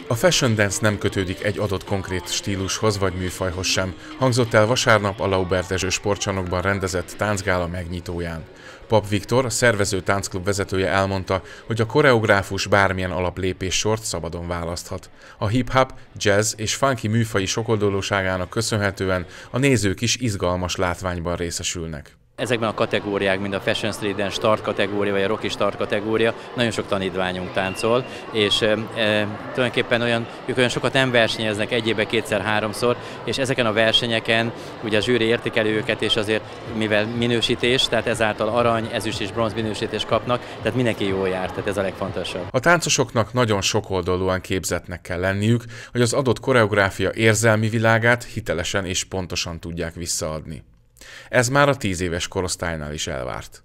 A fashion dance nem kötődik egy adott konkrét stílushoz vagy műfajhoz sem, hangzott el vasárnap a Laubert Dezső sportcsarnokban rendezett táncgála megnyitóján. Pap Viktor, a szervező táncklub vezetője elmondta, hogy a koreográfus bármilyen alaplépéssort szabadon választhat. A hip-hop, jazz és funky műfaji sokoldalúságának köszönhetően a nézők is izgalmas látványban részesülnek. Ezekben a kategóriák, mint a Fashion Street Dance start kategória, vagy a Rocky start kategória, nagyon sok tanítványunk táncol, és tulajdonképpen ők olyan sokat nem versenyeznek egy évben kétszer-háromszor, és ezeken a versenyeken ugye a zsűri értékeli őket, és azért mivel minősítés, tehát ezáltal arany, ezüst és bronz minősítést kapnak, tehát mindenki jól jár, tehát ez a legfontosabb. A táncosoknak nagyon sokoldalúan képzettnek kell lenniük, hogy az adott koreográfia érzelmi világát hitelesen és pontosan tudják visszaadni. Ez már a 10 éves korosztálynál is elvárt.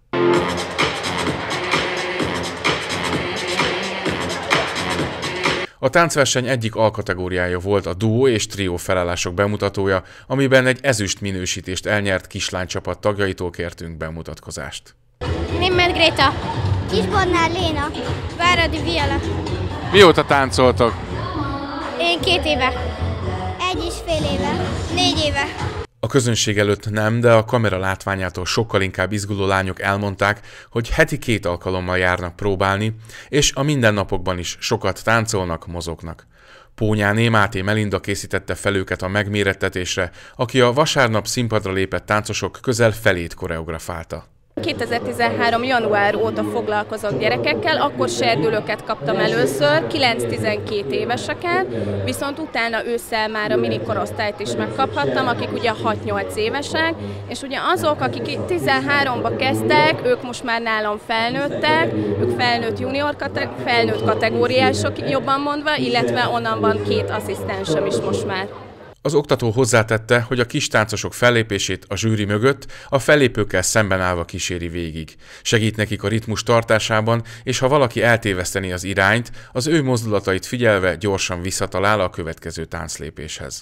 A táncverseny egyik alkategóriája volt a duó és trió felállások bemutatója, amiben egy ezüst minősítést elnyert kislánycsapat tagjaitól kértünk bemutatkozást. Német Gréta, Kisbornál Léna, Váradi Viola. Mióta táncoltok? Én 2 éve. 1,5 éve. 4 éve. A közönség előtt nem, de a kamera látványától sokkal inkább izguló lányok elmondták, hogy heti 2 alkalommal járnak próbálni, és a mindennapokban is sokat táncolnak, mozognak. Pónyáné Máté Melinda készítette fel őket a megmérettetésre, aki a vasárnap színpadra lépett táncosok közel felét koreografálta. 2013. január óta foglalkozok gyerekekkel, akkor serdülőket kaptam először, 9-12 éveseket, viszont utána ősszel már a mini korosztályt is megkaphattam, akik ugye 6-8 évesek, és ugye azok, akik 13-ba kezdtek, ők most már nálam felnőttek, ők felnőtt junior felnőtt kategóriások jobban mondva, illetve onnan van 2 asszisztensem is most már. Az oktató hozzátette, hogy a kis táncosok fellépését a zsűri mögött a fellépőkkel szemben állva kíséri végig. Segít nekik a ritmus tartásában, és ha valaki eltéveszteni az irányt, az ő mozdulatait figyelve gyorsan visszatalál a következő tánclépéshez.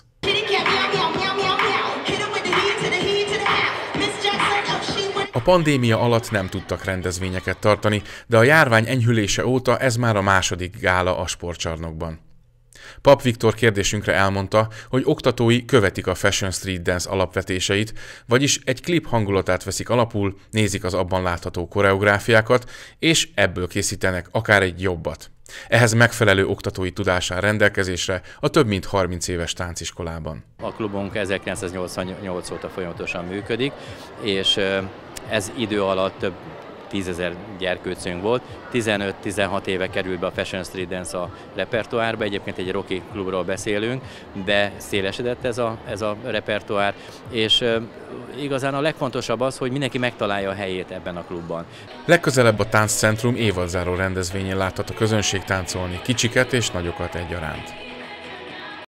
A pandémia alatt nem tudtak rendezvényeket tartani, de a járvány enyhülése óta ez már a második gála a sportcsarnokban. Pap Viktor kérdésünkre elmondta, hogy oktatói követik a Fashion Street Dance alapvetéseit, vagyis egy klip hangulatát veszik alapul, nézik az abban látható koreográfiákat, és ebből készítenek akár egy jobbat. Ehhez megfelelő oktatói tudás áll rendelkezésre a több mint 30 éves tánciskolában. A klubunk 1988 óta folyamatosan működik, és ez idő alatt több 10 000 gyerkőcünk volt. 15-16 éve került be a Fashion Street Dance a repertoárba, egyébként egy Rocky klubról beszélünk, de szélesedett ez a repertoár, és igazán a legfontosabb az, hogy mindenki megtalálja a helyét ebben a klubban. Legközelebb a Táncentrum évadzáró rendezvényén láthat a közönség táncolni, kicsiket és nagyokat egyaránt.